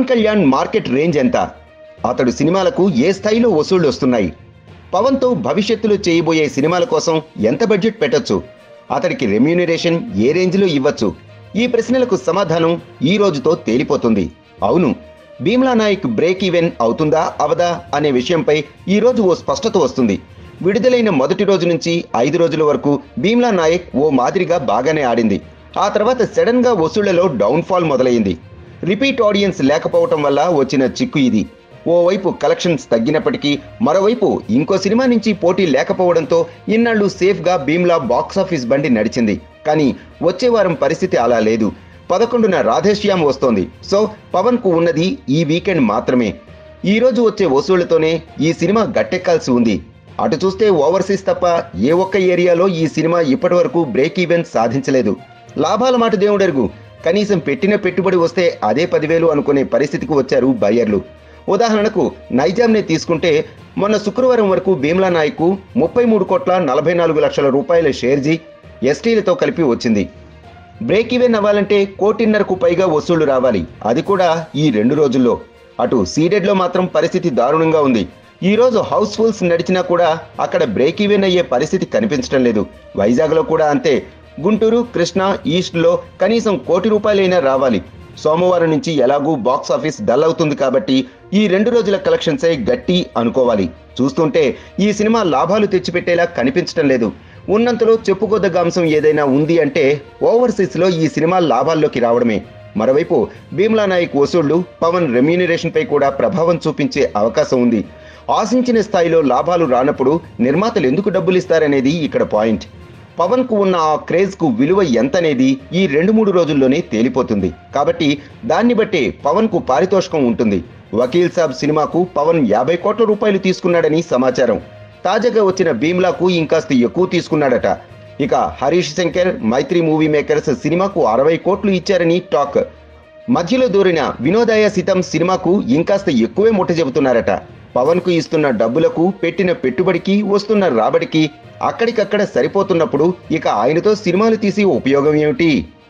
Pawan Kalyan market range ఎంత? అతడు సినిమాలకు ఏ స్థాయిలో వసూళ్లు వస్తున్నాయి? పవన్తో భవిష్యత్తులో చేయబోయే సినిమాల కోసం ఎంత బడ్జెట్ పెట్టొచ్చు? అతడికి రెమ్యూనరేషన్ ఏ రేంజ్లో ఇవ్వచ్చు? ఈ ప్రశ్నలకు సమాధానం ఈ రోజుతో తేలిపోతుంది. అవును, భీమ్లా నాయక్ బ్రేక్ ఈవెన్ అవుతుందా అవదా అనే విషయంపై ఈ రోజు ఓ స్పష్టత వస్తుంది. విడుదలైన మొదటి రోజు నుంచి 5 రోజుల వరకు భీమ్లా నాయక్ ఓ మాదిరిగా బాగానే ఆడింది. ఆ తర్వాత సడన్ గా వసూళ్లలో డౌన్ ఫాల్ మొదలైంది. రిపీట్ ఆడియన్స్ లేకపోవటం వల్ల వచ్చిన చిక్కు ఇది. ఓవైపు కలెక్షన్స్ తగ్గినప్పటికీ మరోవైపు ఇంకో సినిమా నుంచి పోటీ లేకపోవడంతో ఇన్నాళ్లు సేఫ్గా భీమ్లా బాక్సాఫీస్ బండి నడిచింది. కానీ వచ్చే వారం పరిస్థితి అలా లేదు. 11న రాధేశ్యామ్ వస్తోంది. సో పవన్ కు ఉన్నది ఈ వీకెండ్ మాత్రమే. ఈ రోజు వచ్చే వసూళ్లతోనే ఈ సినిమా గట్టెక్కాల్సి ఉంది. అటు చూస్తే ఓవర్సీస్ తప్ప ఏ ఒక్క ఏరియాలో ఈ సినిమా ఇప్పటి వరకు బ్రేక్ ఈవెన్ సాధించలేదు. లాభాల మాట దేవుడెరుగు, కనీసం పెట్టిన పెట్టుబడి వస్తే అదే 10,000 అనుకునే పరిస్థితికి వచ్చారు బయ్యర్లు. ఉదాహరణకు నైజాంనే తీసుకుంటే మొన్న శుక్రవారం వరకు భీమ్లా నాయక్ 33,44,00,000 రూపాయల షేర్జీ ఎస్టీలతో కలిపి వచ్చింది. బ్రేక్ ఈవెన్ అవ్వాలంటే 1,50,00,000కు పైగా వసూళ్లు రావాలి. అది కూడా ఈ 2 రోజుల్లో. అటు సీడెడ్లో మాత్రం పరిస్థితి దారుణంగా ఉంది. ఈ రోజు హౌస్ఫుల్స్ నడిచినా కూడా అక్కడ బ్రేక్ ఈవెన్ అయ్యే పరిస్థితి కనిపించడం లేదు. వైజాగ్లో కూడా అంతే. గుంటూరు, కృష్ణా, ఈస్ట్లో కనీసం 1,00,00,000 రూపాయలైనా రావాలి. సోమవారం నుంచి ఎలాగూ బాక్స్ ఆఫీస్ డల్ అవుతుంది కాబట్టి ఈ 2 రోజుల కలెక్షన్సే గట్టి అనుకోవాలి. చూస్తుంటే ఈ సినిమా లాభాలు తెచ్చిపెట్టేలా కనిపించడం లేదు. ఉన్నంతలో చెప్పుకోదగ్గ అంశం ఏదైనా ఉంది అంటే ఓవర్సీస్లో ఈ సినిమా లాభాల్లోకి రావడమే. మరోవైపు భీమ్లా నాయక్ వసూళ్లు పవన్ రెమ్యూనరేషన్ పై కూడా ప్రభావం చూపించే అవకాశం ఉంది. ఆశించిన స్థాయిలో లాభాలు రానప్పుడు నిర్మాతలు ఎందుకు డబ్బులు ఇస్తారనేది ఇక్కడ పాయింట్. పవన్ కు ఉన్న ఆ క్రేజ్ కు విలువ ఎంతనేది ఈ 2-3 రోజుల్లోనే తేలిపోతుంది. కాబట్టి దాన్ని బట్టే పవన్ కు పారితోషికం ఉంటుంది. వకీల్ సాబ్ సినిమాకు పవన్ 50 కోట్ల రూపాయలు తీసుకున్నాడని సమాచారం. తాజాగా వచ్చిన భీమ్లాకు ఇంకాస్త ఎక్కువ తీసుకున్నాడట. ఇక హరీష్ శంకర్, మైత్రి మూవీ మేకర్స్ సినిమాకు 60 కోట్లు ఇచ్చారని టాక్. మధ్యలో దూరిన వినోదాయ సితం సినిమాకు ఇంకాస్త ఎక్కువే ముట్ట చెబుతున్నారట. పవన్ కు ఇస్తున్న డబ్బులకు, పెట్టిన పెట్టుబడికి వస్తున్న రాబడికి అక్కడికక్కడ సరిపోతున్నప్పుడు ఇక ఆయనతో సినిమాలు తీసి ఉపయోగం ఏమిటి?